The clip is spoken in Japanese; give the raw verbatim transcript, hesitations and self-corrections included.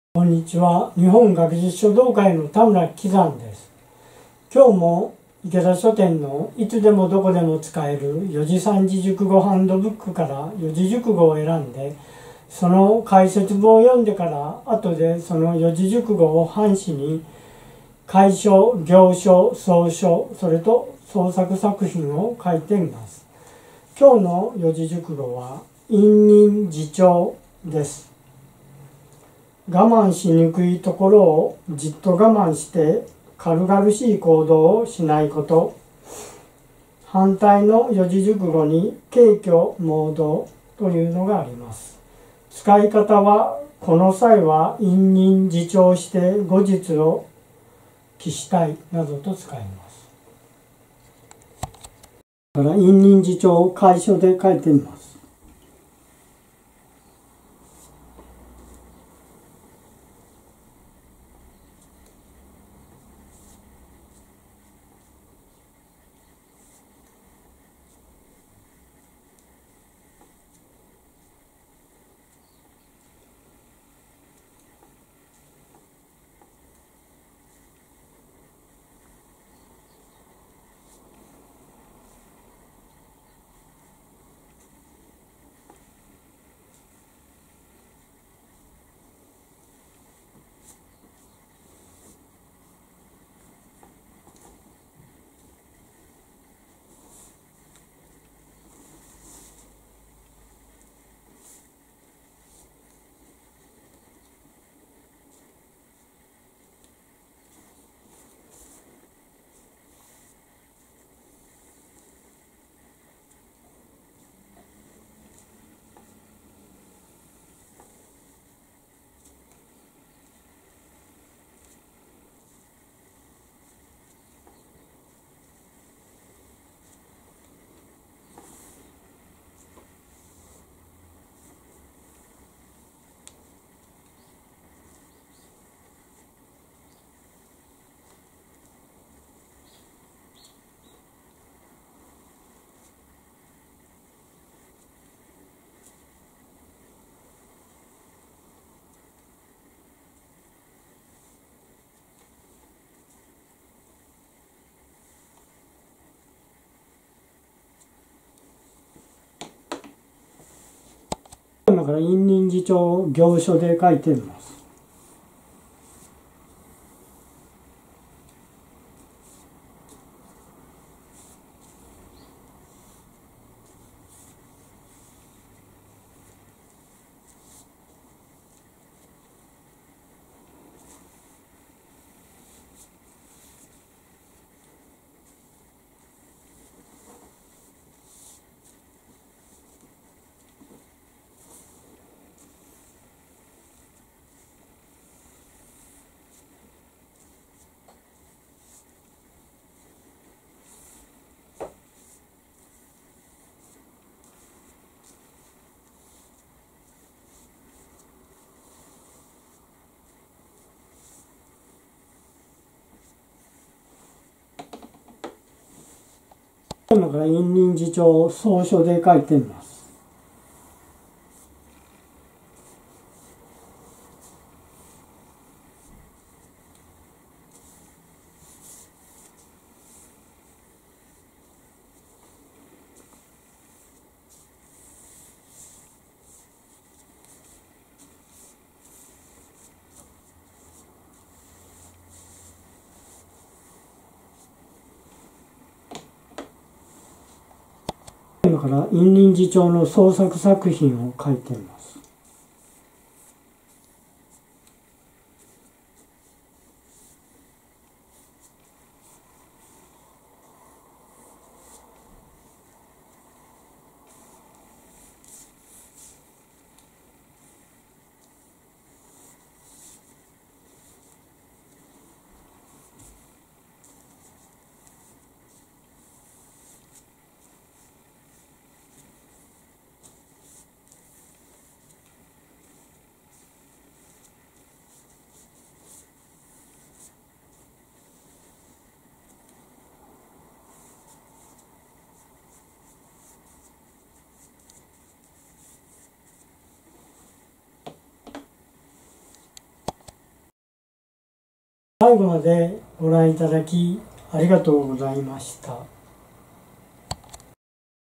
こんにちは。日本学術書道会の田村喜山です。今日も池田書店のいつでもどこでも使える四字三字熟語ハンドブックから四字熟語を選んで、その解説文を読んでから後でその四字熟語を半紙に楷書、行書、草書、それと創作作品を書いています。今日の四字熟語は隠忍自重です。我慢しにくいところをじっと我慢して軽々しい行動をしないこと。反対の四字熟語に軽挙盲導というのがあります。使い方は、この際は隠忍自重して後日を期したいなどと使います。だから隠忍自重を楷書で書いてみます。今から隠忍自重を行書で書いてみます。今から隠忍自重を草書で書いてみます。今から隠忍自重の創作作品を書いてみます。 最後までご覧いただきありがとうございました。